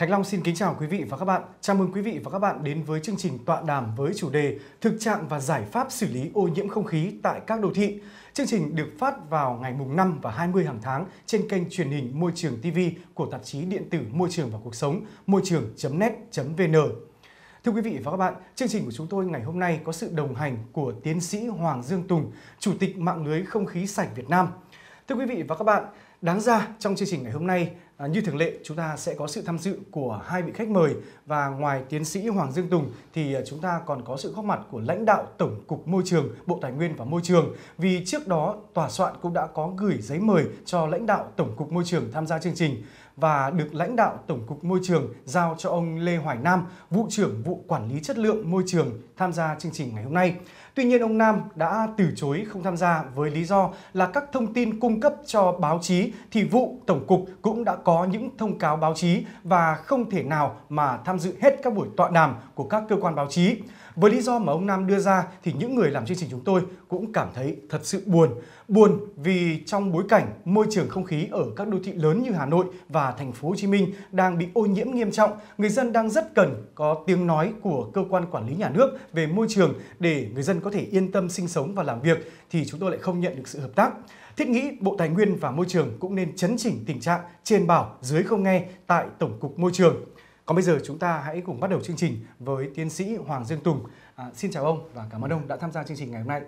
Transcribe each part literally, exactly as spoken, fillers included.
Khánh Long xin kính chào quý vị và các bạn. Chào mừng quý vị và các bạn đến với chương trình tọa đàm với chủ đề Thực trạng và giải pháp xử lý ô nhiễm không khí tại các đô thị. Chương trình được phát vào ngày mùng năm và hai mươi hàng tháng trên kênh truyền hình Môi trường ti vi của tạp chí điện tử Môi trường và Cuộc sống môi trường chấm net chấm vn. Thưa quý vị và các bạn, chương trình của chúng tôi ngày hôm nay có sự đồng hành của tiến sĩ Hoàng Dương Tùng, Chủ tịch Mạng lưới Không khí sạch Việt Nam. Thưa quý vị và các bạn, đáng ra trong chương trình ngày hôm nay, à, như thường lệ chúng ta sẽ có sự tham dự của hai vị khách mời, và ngoài tiến sĩ Hoàng Dương Tùng thì chúng ta còn có sự góp mặt của lãnh đạo Tổng cục Môi trường, Bộ Tài nguyên và Môi trường, vì trước đó tòa soạn cũng đã có gửi giấy mời cho lãnh đạo Tổng cục Môi trường tham gia chương trình và được lãnh đạo Tổng cục Môi trường giao cho ông Lê Hoài Nam, vụ trưởng vụ quản lý chất lượng môi trường tham gia chương trình ngày hôm nay. Tuy nhiên ông Nam đã từ chối không tham gia với lý do là các thông tin cung cấp cho báo chí thì vụ Tổng cục cũng đã có những thông cáo báo chí và không thể nào mà tham dự hết các buổi tọa đàm của các cơ quan báo chí. Với lý do mà ông Nam đưa ra thì những người làm chương trình chúng tôi cũng cảm thấy thật sự buồn. Buồn vì trong bối cảnh môi trường không khí ở các đô thị lớn như Hà Nội và thành phố Hồ Chí Minh đang bị ô nhiễm nghiêm trọng, người dân đang rất cần có tiếng nói của cơ quan quản lý nhà nước về môi trường để người dân có thể yên tâm sinh sống và làm việc, thì chúng tôi lại không nhận được sự hợp tác. Thiết nghĩ Bộ Tài nguyên và Môi trường cũng nên chấn chỉnh tình trạng trên bảo dưới không nghe tại Tổng cục Môi trường. Còn bây giờ chúng ta hãy cùng bắt đầu chương trình với tiến sĩ Hoàng Dương Tùng. À, xin chào ông và cảm ơn ông đã tham gia chương trình ngày hôm nay.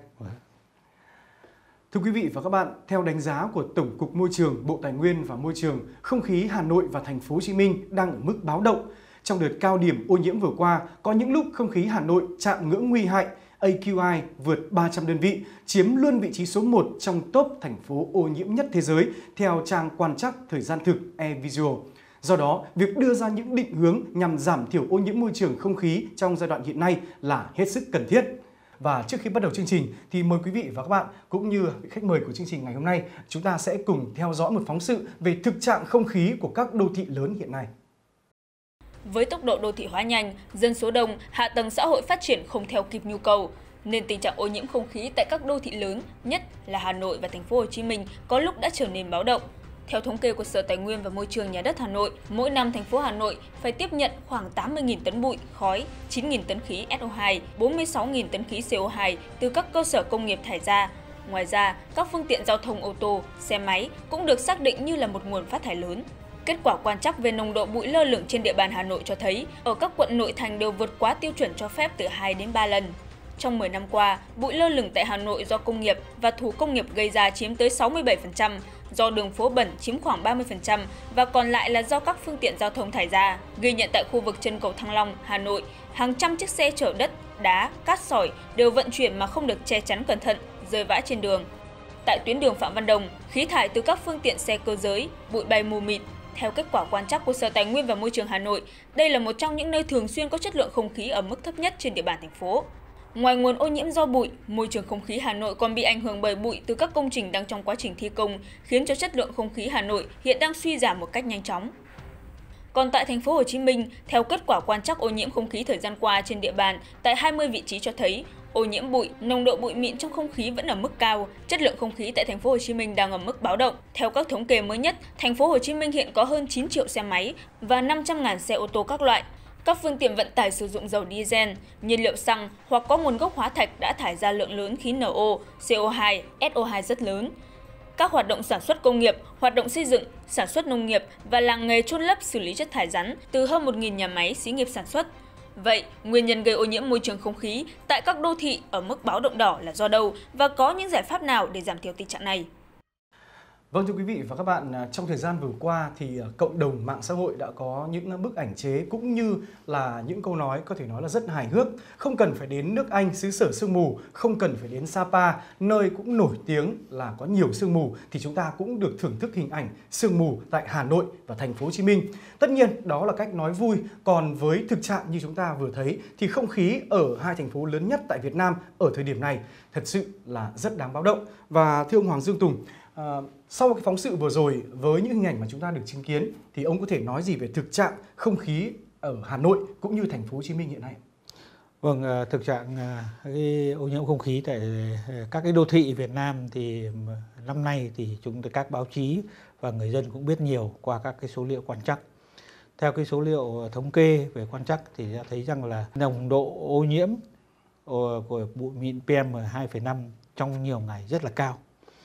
Thưa quý vị và các bạn, theo đánh giá của Tổng cục Môi trường, Bộ Tài nguyên và Môi trường, không khí Hà Nội và thành phố Hồ Chí Minh đang ở mức báo động. Trong đợt cao điểm ô nhiễm vừa qua, có những lúc không khí Hà Nội chạm ngưỡng nguy hại, a quy i vượt ba trăm đơn vị, chiếm luôn vị trí số một trong top thành phố ô nhiễm nhất thế giới theo trang quan trắc thời gian thực eVisual. Do đó, việc đưa ra những định hướng nhằm giảm thiểu ô nhiễm môi trường không khí trong giai đoạn hiện nay là hết sức cần thiết. Và trước khi bắt đầu chương trình thì mời quý vị và các bạn cũng như khách mời của chương trình ngày hôm nay, chúng ta sẽ cùng theo dõi một phóng sự về thực trạng không khí của các đô thị lớn hiện nay. Với tốc độ đô thị hóa nhanh, dân số đông, hạ tầng xã hội phát triển không theo kịp nhu cầu, nên tình trạng ô nhiễm không khí tại các đô thị lớn, nhất là Hà Nội và thành phố Hồ Chí Minh, có lúc đã trở nên báo động. Theo thống kê của Sở Tài nguyên và Môi trường Nhà đất Hà Nội, mỗi năm thành phố Hà Nội phải tiếp nhận khoảng tám mươi nghìn tấn bụi, khói, chín nghìn tấn khí ét o hai, bốn mươi sáu nghìn tấn khí xê o hai từ các cơ sở công nghiệp thải ra. Ngoài ra, các phương tiện giao thông ô tô, xe máy cũng được xác định như là một nguồn phát thải lớn. Kết quả quan trắc về nồng độ bụi lơ lửng trên địa bàn Hà Nội cho thấy, ở các quận nội thành đều vượt quá tiêu chuẩn cho phép từ hai đến ba lần. Trong mười năm qua, bụi lơ lửng tại Hà Nội do công nghiệp và thủ công nghiệp gây ra chiếm tới sáu mươi bảy phần trăm, do đường phố bẩn chiếm khoảng ba mươi phần trăm và còn lại là do các phương tiện giao thông thải ra. Ghi nhận tại khu vực chân cầu Thăng Long, Hà Nội, hàng trăm chiếc xe chở đất, đá, cát sỏi đều vận chuyển mà không được che chắn cẩn thận, rơi vãi trên đường. Tại tuyến đường Phạm Văn Đồng, khí thải từ các phương tiện xe cơ giới, bụi bay mù mịt. Theo kết quả quan trắc của Sở Tài nguyên và Môi trường Hà Nội, đây là một trong những nơi thường xuyên có chất lượng không khí ở mức thấp nhất trên địa bàn thành phố. Ngoài nguồn ô nhiễm do bụi, môi trường không khí Hà Nội còn bị ảnh hưởng bởi bụi từ các công trình đang trong quá trình thi công, khiến cho chất lượng không khí Hà Nội hiện đang suy giảm một cách nhanh chóng. Còn tại thành phố Hồ Chí Minh, theo kết quả quan trắc ô nhiễm không khí thời gian qua trên địa bàn, tại hai mươi vị trí cho thấy ô nhiễm bụi, nồng độ bụi mịn trong không khí vẫn ở mức cao, chất lượng không khí tại thành phố Hồ Chí Minh đang ở mức báo động. Theo các thống kê mới nhất, thành phố Hồ Chí Minh hiện có hơn chín triệu xe máy và năm trăm nghìn xe ô tô các loại. Các phương tiện vận tải sử dụng dầu diesel, nhiên liệu xăng hoặc có nguồn gốc hóa thạch đã thải ra lượng lớn khí en o, xê o hai, ét o hai rất lớn. Các hoạt động sản xuất công nghiệp, hoạt động xây dựng, sản xuất nông nghiệp và làng nghề chôn lấp xử lý chất thải rắn từ hơn một nghìn nhà máy xí nghiệp sản xuất. Vậy, nguyên nhân gây ô nhiễm môi trường không khí tại các đô thị ở mức báo động đỏ là do đâu và có những giải pháp nào để giảm thiểu tình trạng này? Vâng, thưa quý vị và các bạn, trong thời gian vừa qua thì cộng đồng mạng xã hội đã có những bức ảnh chế cũng như là những câu nói có thể nói là rất hài hước. Không cần phải đến nước Anh, xứ sở sương mù, không cần phải đến Sapa, nơi cũng nổi tiếng là có nhiều sương mù, thì chúng ta cũng được thưởng thức hình ảnh sương mù tại Hà Nội và thành phố Hồ Chí Minh. Tất nhiên, đó là cách nói vui, còn với thực trạng như chúng ta vừa thấy thì không khí ở hai thành phố lớn nhất tại Việt Nam ở thời điểm này thật sự là rất đáng báo động. Và thưa ông Hoàng Dương Tùng, À, sau cái phóng sự vừa rồi với những hình ảnh mà chúng ta được chứng kiến thì ông có thể nói gì về thực trạng không khí ở Hà Nội cũng như thành phố Hồ Chí Minh hiện nay? Vâng, thực trạng cái ô nhiễm không khí tại các cái đô thị Việt Nam thì năm nay thì chúng tôi các báo chí và người dân cũng biết nhiều qua các cái số liệu quan trắc. Theo cái số liệu thống kê về quan trắc thì đã thấy rằng là nồng độ ô nhiễm của bụi mịn pê em hai phẩy năm trong nhiều ngày rất là cao.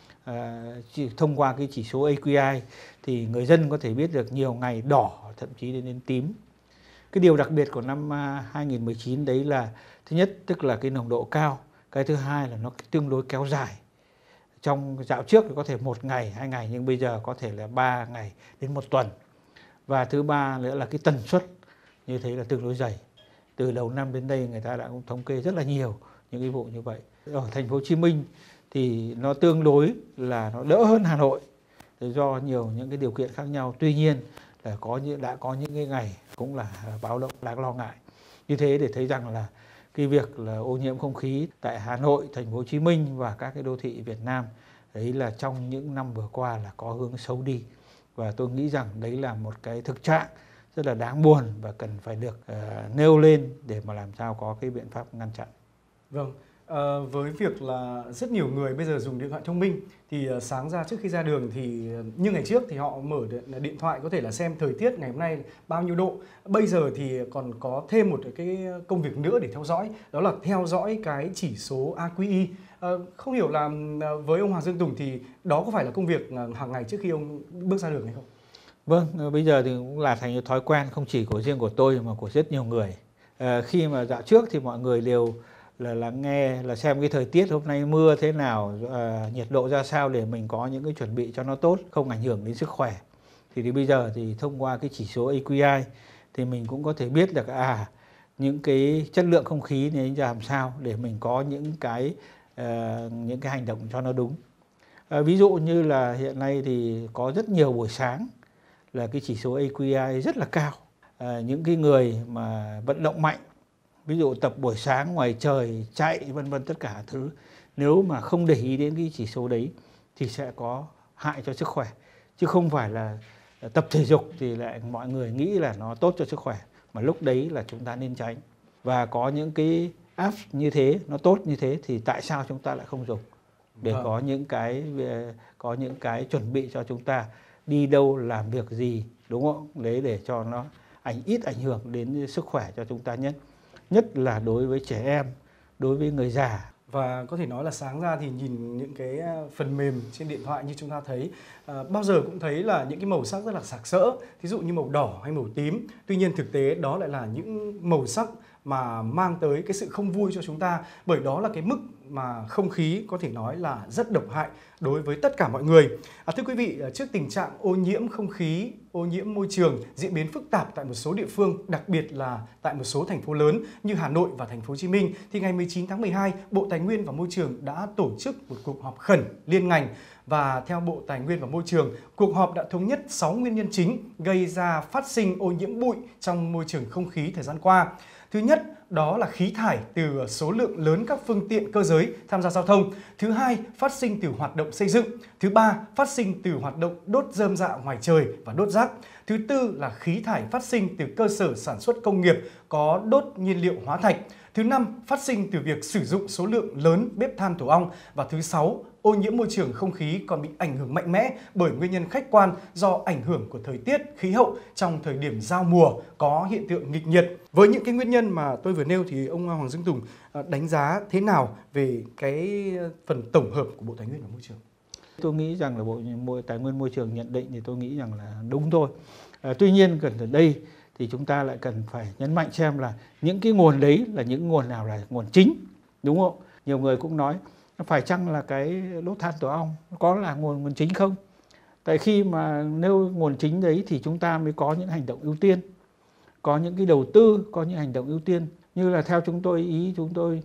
À, chỉ thông qua cái chỉ số a quy i thì người dân có thể biết được nhiều ngày đỏ, thậm chí đến đến tím. Cái điều đặc biệt của năm hai nghìn không trăm mười chín đấy là thứ nhất tức là cái nồng độ cao, cái thứ hai là nó tương đối kéo dài. Trong dạo trước thì có thể một ngày, hai ngày, nhưng bây giờ có thể là ba ngày đến một tuần. Và thứ ba nữa là cái tần suất như thế là tương đối dày. Từ đầu năm đến đây người ta đã cũng thống kê rất là nhiều những cái vụ như vậy. Ở thành phố Hồ Chí Minh thì nó tương đối là nó đỡ hơn Hà Nội do nhiều những cái điều kiện khác nhau. Tuy nhiên là có những đã có những cái ngày cũng là báo động đáng lo ngại. Như thế để thấy rằng là cái việc là ô nhiễm không khí tại Hà Nội, thành phố Hồ Chí Minh và các cái đô thị Việt Nam đấy là trong những năm vừa qua là có hướng xấu đi. Và tôi nghĩ rằng đấy là một cái thực trạng rất là đáng buồn và cần phải được uh, nêu lên để mà làm sao có cái biện pháp ngăn chặn. Vâng, à, với việc là rất nhiều người bây giờ dùng điện thoại thông minh thì uh, sáng ra trước khi ra đường thì uh, như ngày trước thì họ mở điện, điện thoại có thể là xem thời tiết ngày hôm nay bao nhiêu độ. Bây giờ thì còn có thêm một cái công việc nữa để theo dõi, đó là theo dõi cái chỉ số a quy i. À, không hiểu là uh, với ông Hoàng Dương Tùng thì đó có phải là công việc uh, hàng ngày trước khi ông bước ra đường hay không? Vâng, bây giờ thì cũng là thành thói quen không chỉ của riêng của tôi mà của rất nhiều người. À, khi mà dạo trước thì mọi người đều là lắng nghe, là xem cái thời tiết hôm nay mưa thế nào, à, nhiệt độ ra sao để mình có những cái chuẩn bị cho nó tốt, không ảnh hưởng đến sức khỏe. Thì, thì bây giờ thì thông qua cái chỉ số a quy i thì mình cũng có thể biết được à những cái chất lượng không khí này làm sao để mình có những cái uh, những cái hành động cho nó đúng. À, ví dụ như là hiện nay thì có rất nhiều buổi sáng là cái chỉ số a quy i rất là cao. À, những cái người mà vận động mạnh, ví dụ tập buổi sáng ngoài trời, chạy vân vân tất cả thứ, nếu mà không để ý đến cái chỉ số đấy thì sẽ có hại cho sức khỏe. Chứ không phải là tập thể dục thì lại mọi người nghĩ là nó tốt cho sức khỏe, mà lúc đấy là chúng ta nên tránh. Và có những cái app như thế, nó tốt như thế thì tại sao chúng ta lại không dùng? Để Vâng. có những cái có những cái chuẩn bị cho chúng ta đi đâu, làm việc gì, đúng không? Đấy để cho nó ảnh ít ảnh hưởng đến sức khỏe cho chúng ta nhất. Nhất là đối với trẻ em, đối với người già. Và có thể nói là sáng ra thì nhìn những cái phần mềm trên điện thoại như chúng ta thấy, à, bao giờ cũng thấy là những cái màu sắc rất là sặc sỡ, thí dụ như màu đỏ hay màu tím. Tuy nhiên thực tế đó lại là những màu sắc mà mang tới cái sự không vui cho chúng ta, bởi đó là cái mức mà không khí có thể nói là rất độc hại đối với tất cả mọi người. À, thưa quý vị, trước tình trạng ô nhiễm không khí, ô nhiễm môi trường diễn biến phức tạp tại một số địa phương, đặc biệt là tại một số thành phố lớn như Hà Nội và thành phố Hồ Chí Minh, thì ngày mười chín tháng mười hai, Bộ Tài nguyên và Môi trường đã tổ chức một cuộc họp khẩn liên ngành. Và theo Bộ Tài nguyên và Môi trường, cuộc họp đã thống nhất sáu nguyên nhân chính gây ra phát sinh ô nhiễm bụi trong môi trường không khí thời gian qua. Thứ nhất, đó là khí thải từ số lượng lớn các phương tiện cơ giới tham gia giao thông. Thứ hai, phát sinh từ hoạt động xây dựng. Thứ ba, phát sinh từ hoạt động đốt rơm rạ ngoài trời và đốt rác. Thứ tư là khí thải phát sinh từ cơ sở sản xuất công nghiệp có đốt nhiên liệu hóa thạch. Thứ năm, phát sinh từ việc sử dụng số lượng lớn bếp than tổ ong. Và thứ sáu, ô nhiễm môi trường không khí còn bị ảnh hưởng mạnh mẽ bởi nguyên nhân khách quan do ảnh hưởng của thời tiết, khí hậu trong thời điểm giao mùa có hiện tượng nghịch nhiệt. Với những cái nguyên nhân mà tôi vừa nêu thì ông Hoàng Dương Tùng đánh giá thế nào về cái phần tổng hợp của Bộ Tài nguyên và Môi trường? Tôi nghĩ rằng là Bộ Tài nguyên Môi trường nhận định thì tôi nghĩ rằng là đúng thôi. À, tuy nhiên gần ở đây thì chúng ta lại cần phải nhấn mạnh xem là những cái nguồn đấy là những nguồn nào là nguồn chính, đúng không? Nhiều người cũng nói phải chăng là cái đốt than tổ ong có là nguồn nguồn chính không? Tại khi mà nêu nguồn chính đấy thì chúng ta mới có những hành động ưu tiên, có những cái đầu tư, có những hành động ưu tiên. Như là theo chúng tôi, ý chúng tôi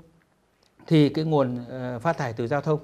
thì cái nguồn uh, phát thải từ giao thông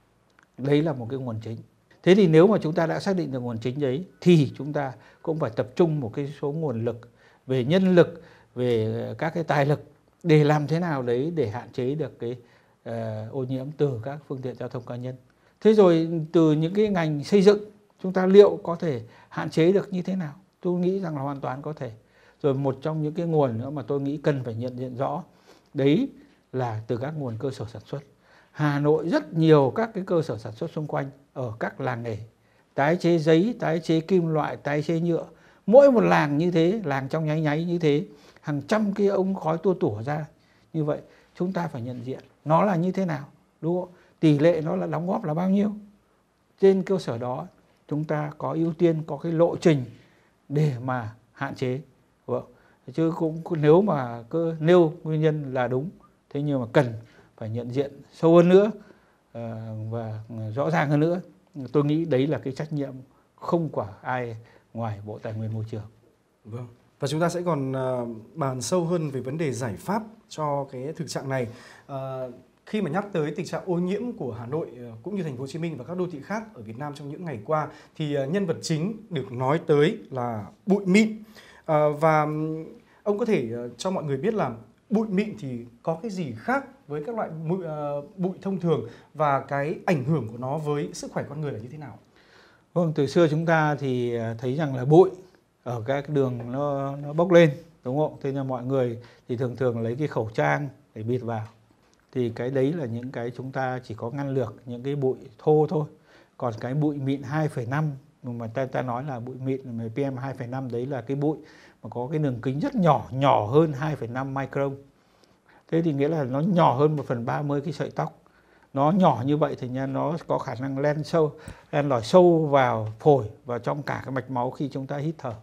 đấy là một cái nguồn chính. Thế thì nếu mà chúng ta đã xác định được nguồn chính đấy thì chúng ta cũng phải tập trung một cái số nguồn lực về nhân lực, về các cái tài lực để làm thế nào đấy để hạn chế được cái uh, ô nhiễm từ các phương tiện giao thông cá nhân. Thế rồi từ những cái ngành xây dựng chúng ta liệu có thể hạn chế được như thế nào? Tôi nghĩ rằng là hoàn toàn có thể. Rồi một trong những cái nguồn nữa mà tôi nghĩ cần phải nhận diện rõ đấy là từ các nguồn cơ sở sản xuất. Hà Nội rất nhiều các cái cơ sở sản xuất xung quanh ở các làng nghề, tái chế giấy, tái chế kim loại, tái chế nhựa. Mỗi một làng như thế, làng trong nháy nháy như thế, hàng trăm cái ống khói tua tủa ra như vậy, chúng ta phải nhận diện nó là như thế nào, đúng không? Tỷ lệ nó là đóng góp là bao nhiêu. Trên cơ sở đó chúng ta có ưu tiên, có cái lộ trình để mà hạn chế. Vâng. Chứ cũng nếu mà cứ nêu nguyên nhân là đúng, thế nhưng mà cần phải nhận diện sâu hơn nữa và rõ ràng hơn nữa. Tôi nghĩ đấy là cái trách nhiệm không của ai ngoài Bộ Tài nguyên Môi trường. Vâng. Và chúng ta sẽ còn bàn sâu hơn về vấn đề giải pháp cho cái thực trạng này. À, khi mà nhắc tới tình trạng ô nhiễm của Hà Nội cũng như Thành phố Hồ Chí Minh và các đô thị khác ở Việt Nam trong những ngày qua, thì nhân vật chính được nói tới là bụi mịn. À, và ông có thể cho mọi người biết là bụi mịn thì có cái gì khác với các loại bụi, uh, bụi thông thường và cái ảnh hưởng của nó với sức khỏe con người là như thế nào? Vâng, từ xưa chúng ta thì thấy rằng là bụi ở các đường nó, nó bốc lên, đúng không? Thế nên mọi người thì thường thường lấy cái khẩu trang để bịt vào. Thì cái đấy là những cái chúng ta chỉ có ngăn lược những cái bụi thô thôi. Còn cái bụi mịn hai phẩy năm mà ta, ta nói là bụi mịn pê em hai phẩy năm, đấy là cái bụi mà có cái đường kính rất nhỏ, nhỏ hơn hai phẩy năm micron. Thế thì nghĩa là nó nhỏ hơn một phần ba mươi cái sợi tóc. Nó nhỏ như vậy thì nó có khả năng len sâu, len lỏi sâu vào phổi và trong cả cái mạch máu khi chúng ta hít thở.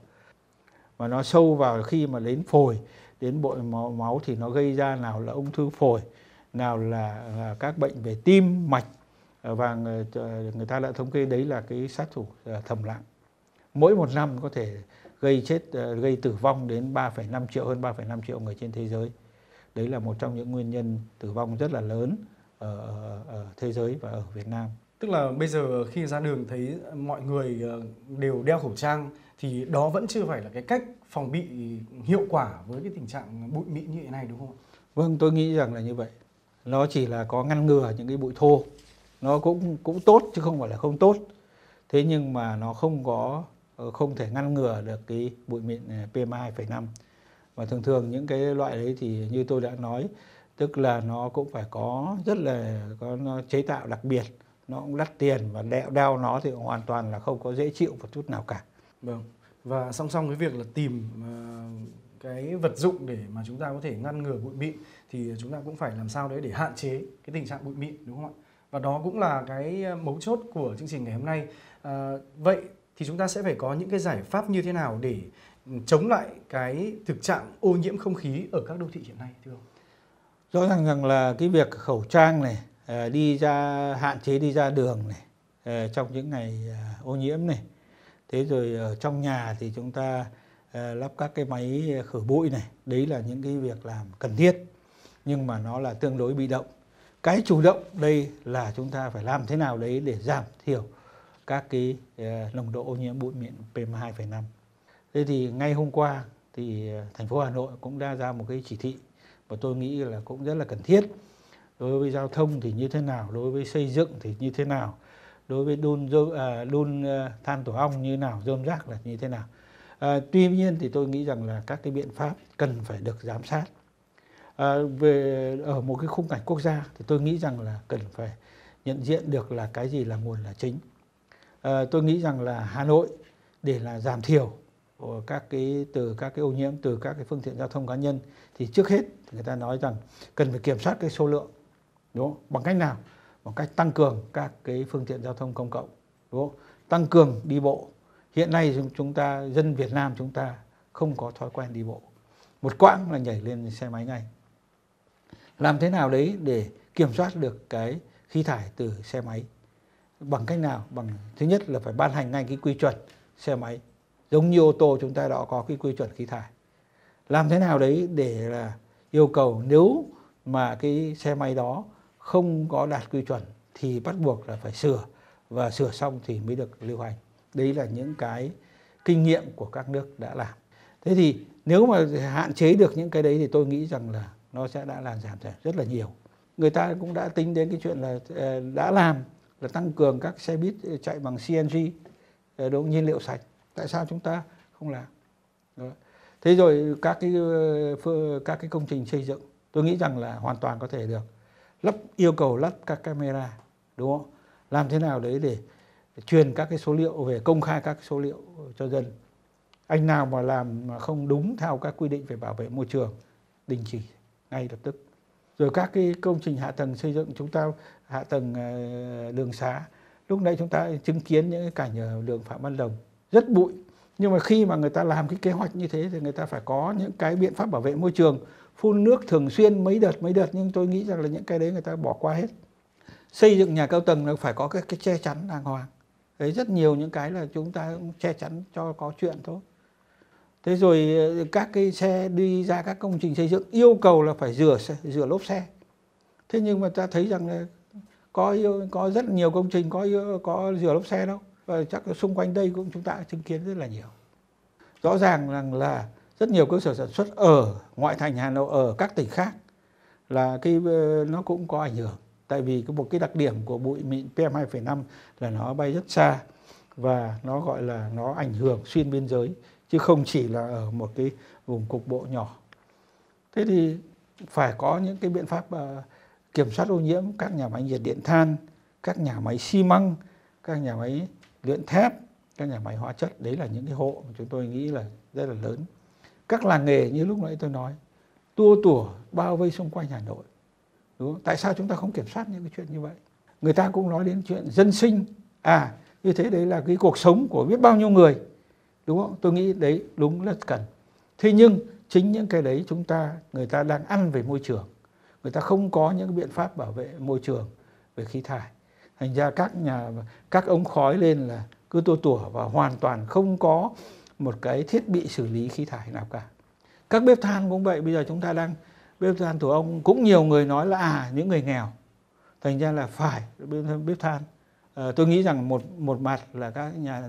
Và nó sâu vào khi mà đến phổi, đến bộ máu, máu thì nó gây ra nào là ung thư phổi, nào là, là các bệnh về tim, mạch. Và người, người ta đã thống kê đấy là cái sát thủ thầm lặng. Mỗi một năm có thể gây chết, gây tử vong đến ba phẩy năm triệu, hơn ba phẩy năm triệu người trên thế giới. Đấy là một trong những nguyên nhân tử vong rất là lớn ở, ở, ở thế giới và ở Việt Nam. Tức là bây giờ khi ra đường thấy mọi người đều đeo khẩu trang thì đó vẫn chưa phải là cái cách phòng bị hiệu quả với cái tình trạng bụi mịn như thế này, đúng không? Vâng, tôi nghĩ rằng là như vậy. Nó chỉ là có ngăn ngừa những cái bụi thô. Nó cũng cũng tốt chứ không phải là không tốt. Thế nhưng mà nó không có không thể ngăn ngừa được cái bụi mịn pê em hai phẩy năm. Và thường thường những cái loại đấy thì như tôi đã nói, tức là nó cũng phải có rất là có chế tạo đặc biệt, nó cũng đắt tiền và đeo, đeo nó thì hoàn toàn là không có dễ chịu một chút nào cả. Vâng. Và song song với việc là tìm uh, cái vật dụng để mà chúng ta có thể ngăn ngừa bụi mịn thì chúng ta cũng phải làm sao đấy để hạn chế cái tình trạng bụi mịn, đúng không ạ? Và đó cũng là cái mấu chốt của chương trình ngày hôm nay. Uh, vậy thì chúng ta sẽ phải có những cái giải pháp như thế nào để chống lại cái thực trạng ô nhiễm không khí ở các đô thị hiện nay, thưa ông? Rõ ràng rằng là cái việc khẩu trang này, đi ra hạn chế đi ra đường này trong những ngày ô nhiễm này. Thế rồi ở trong nhà thì chúng ta lắp các cái máy khử bụi này, đấy là những cái việc làm cần thiết nhưng mà nó là tương đối bị động. Cái chủ động đây là chúng ta phải làm thế nào đấy để giảm thiểu các cái nồng độ ô nhiễm bụi mịn pê em hai phẩy năm. Thế thì ngay hôm qua thì thành phố Hà Nội cũng đã ra một cái chỉ thị và tôi nghĩ là cũng rất là cần thiết. Đối với giao thông thì như thế nào, đối với xây dựng thì như thế nào, đối với đun, à, đun than tổ ong như thế nào, rơm rác là như thế nào. À, tuy nhiên thì tôi nghĩ rằng là các cái biện pháp cần phải được giám sát. À, về ở một cái khung cảnh quốc gia thì tôi nghĩ rằng là cần phải nhận diện được là cái gì là nguồn là chính. À, tôi nghĩ rằng là Hà Nội để là giảm thiểu các cái từ các cái ô nhiễm từ các cái phương tiện giao thông cá nhân thì trước hết người ta nói rằng cần phải kiểm soát cái số lượng, đúng không? Bằng cách nào? Bằng cách tăng cường các cái phương tiện giao thông công cộng, đúng không? Tăng cường đi bộ. Hiện nay chúng ta dân Việt Nam chúng ta không có thói quen đi bộ, một quãng là nhảy lên xe máy ngay. Làm thế nào đấy để kiểm soát được cái khí thải từ xe máy? Bằng cách nào? Bằng thứ nhất là phải ban hành ngay cái quy chuẩn xe máy. Giống như ô tô chúng ta đã có cái quy chuẩn khí thải. Làm thế nào đấy để là yêu cầu nếu mà cái xe máy đó không có đạt quy chuẩn thì bắt buộc là phải sửa và sửa xong thì mới được lưu hành. Đấy là những cái kinh nghiệm của các nước đã làm. Thế thì nếu mà hạn chế được những cái đấy thì tôi nghĩ rằng là nó sẽ đã làm giảm rất là nhiều. Người ta cũng đã tính đến cái chuyện là đã làm là tăng cường các xe buýt chạy bằng xê en giê, đúng, nhiên liệu sạch. Tại sao chúng ta không làm? Đó. Thế rồi các cái các cái công trình xây dựng, tôi nghĩ rằng là hoàn toàn có thể được lắp yêu cầu lắp các camera, đúng không? Làm thế nào đấy để truyền các cái số liệu về công khai các cái số liệu cho dân. Anh nào mà làm mà không đúng theo các quy định về bảo vệ môi trường, đình chỉ ngay lập tức. Rồi các cái công trình hạ tầng xây dựng chúng ta, hạ tầng đường xá, lúc nãy chúng ta chứng kiến những cái cảnh ở đường Phạm Văn Đồng rất bụi. Nhưng mà khi mà người ta làm cái kế hoạch như thế thì người ta phải có những cái biện pháp bảo vệ môi trường, phun nước thường xuyên mấy đợt mấy đợt, nhưng tôi nghĩ rằng là những cái đấy người ta bỏ qua hết. Xây dựng nhà cao tầng nó phải có cái, cái che chắn đàng hoàng. Đấy, rất nhiều những cái là chúng ta cũng che chắn cho có chuyện thôi. Thế rồi các cái xe đi ra các công trình xây dựng yêu cầu là phải rửa rửa lốp xe. Thế nhưng mà ta thấy rằng là có có rất nhiều công trình có có rửa lốp xe đâu. Và chắc là xung quanh đây cũng chúng ta chứng kiến rất là nhiều. Rõ ràng rằng là rất nhiều cơ sở sản xuất ở ngoại thành Hà Nội, ở các tỉnh khác là cái nó cũng có ảnh hưởng. Tại vì một cái đặc điểm của bụi mịn P M hai phẩy năm là nó bay rất xa và nó gọi là nó ảnh hưởng xuyên biên giới, chứ không chỉ là ở một cái vùng cục bộ nhỏ. Thế thì phải có những cái biện pháp uh, kiểm soát ô nhiễm các nhà máy nhiệt điện than, các nhà máy xi măng, các nhà máy luyện thép, các nhà máy hóa chất. Đấy là những cái hộ mà chúng tôi nghĩ là rất là lớn. Các làng nghề như lúc nãy tôi nói, tua tủa bao vây xung quanh Hà Nội. Đúng không? Tại sao chúng ta không kiểm soát những cái chuyện như vậy? Người ta cũng nói đến chuyện dân sinh. À, như thế đấy là cái cuộc sống của biết bao nhiêu người. Đúng không? Tôi nghĩ đấy đúng rất cần. Thế nhưng chính những cái đấy chúng ta, người ta đang ăn về môi trường. Người ta không có những biện pháp bảo vệ môi trường về khí thải. Thành ra các nhà các ống khói lên là cứ tua tủa và hoàn toàn không có một cái thiết bị xử lý khí thải nào cả. Các bếp than cũng vậy, bây giờ chúng ta đang bếp than tổ ong, cũng nhiều người nói là à những người nghèo, thành ra là phải bếp, bếp than. À, tôi nghĩ rằng một một mặt là các nhà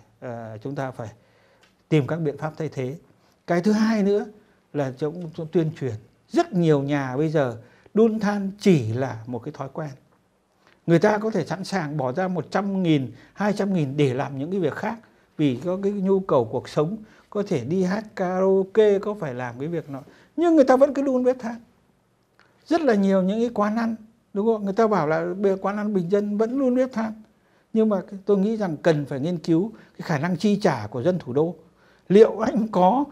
à, chúng ta phải tìm các biện pháp thay thế. Cái thứ hai nữa là chúng, chúng tuyên truyền. Rất nhiều nhà bây giờ đun than chỉ là một cái thói quen. Người ta có thể sẵn sàng bỏ ra một trăm nghìn, hai trăm nghìn để làm những cái việc khác, vì có cái nhu cầu cuộc sống, có thể đi hát karaoke, có phải làm cái việc nào, nhưng người ta vẫn cứ đun bếp than. Rất là nhiều những cái quán ăn, đúng không? Người ta bảo là quán ăn bình dân vẫn đun bếp than. Nhưng mà tôi nghĩ rằng cần phải nghiên cứu cái khả năng chi trả của dân thủ đô. Liệu anh có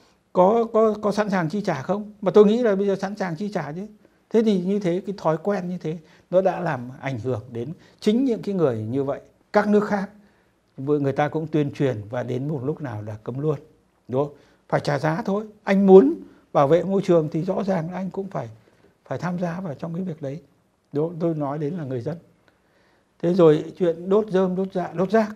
có có có sẵn sàng chi trả không? Mà tôi nghĩ là bây giờ sẵn sàng chi trả chứ. Thế thì như thế, cái thói quen như thế nó đã làm ảnh hưởng đến chính những cái người như vậy. Các nước khác người ta cũng tuyên truyền và đến một lúc nào là cấm luôn. Đúng không? Phải trả giá thôi. Anh muốn bảo vệ môi trường thì rõ ràng là anh cũng phải phải tham gia vào trong cái việc đấy. Đúng không? Tôi nói đến là người dân. Thế rồi chuyện đốt rơm, đốt rác, đốt rác.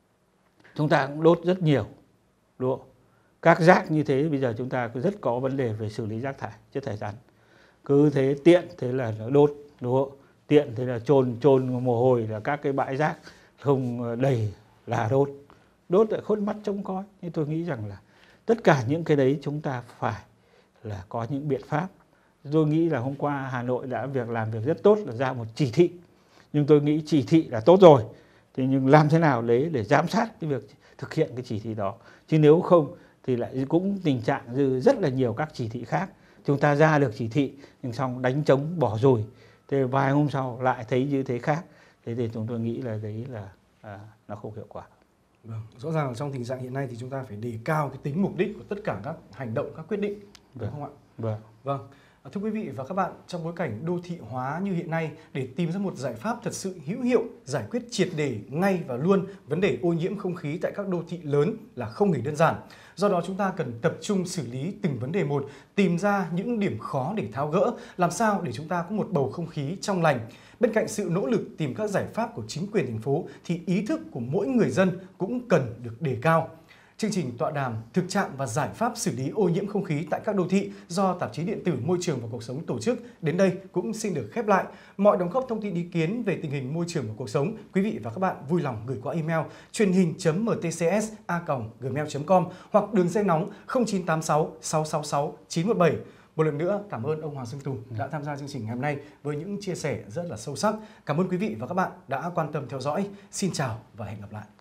Chúng ta cũng đốt rất nhiều. Đúng không? Các rác như thế bây giờ chúng ta rất có vấn đề về xử lý rác thải, chất thải rắn. Cứ thế tiện thế là nó đốt, đúng không? Tiện thế là chôn chôn mồ hôi là các cái bãi rác không đầy là đốt. Đốt lại khuất mắt trông coi. Nhưng tôi nghĩ rằng là tất cả những cái đấy chúng ta phải là có những biện pháp. Tôi nghĩ là hôm qua Hà Nội đã việc làm việc rất tốt là ra một chỉ thị. Nhưng tôi nghĩ chỉ thị là tốt rồi. Thế nhưng làm thế nào đấy để giám sát cái việc thực hiện cái chỉ thị đó. Chứ nếu không thì lại cũng tình trạng như rất là nhiều các chỉ thị khác. Chúng ta ra được chỉ thị nhưng xong đánh trống bỏ rồi. Thế vài hôm sau lại thấy như thế khác. Thế thì chúng tôi nghĩ là đấy là à, nó không hiệu quả. Vâng, rõ ràng là trong tình trạng hiện nay thì chúng ta phải đề cao cái tính mục đích của tất cả các hành động, các quyết định, đúng không ạ? Vâng. Vâng. Thưa quý vị và các bạn, trong bối cảnh đô thị hóa như hiện nay, để tìm ra một giải pháp thật sự hữu hiệu, giải quyết triệt để ngay và luôn vấn đề ô nhiễm không khí tại các đô thị lớn là không hề đơn giản. Do đó chúng ta cần tập trung xử lý từng vấn đề một, tìm ra những điểm khó để tháo gỡ, làm sao để chúng ta có một bầu không khí trong lành. Bên cạnh sự nỗ lực tìm các giải pháp của chính quyền thành phố thì ý thức của mỗi người dân cũng cần được đề cao. Chương trình tọa đàm thực trạng và giải pháp xử lý ô nhiễm không khí tại các đô thị do tạp chí điện tử Môi trường và Cuộc sống tổ chức đến đây cũng xin được khép lại. Mọi đóng góp thông tin ý kiến về tình hình môi trường và cuộc sống, quý vị và các bạn vui lòng gửi qua email truyền hình chấm m t c s a còng gmail chấm com hoặc đường dây nóng không chín tám sáu sáu sáu sáu chín một bảy. Một lần nữa cảm ơn ông Hoàng Xuân Tùng đã tham gia chương trình ngày hôm nay với những chia sẻ rất là sâu sắc. Cảm ơn quý vị và các bạn đã quan tâm theo dõi. Xin chào và hẹn gặp lại.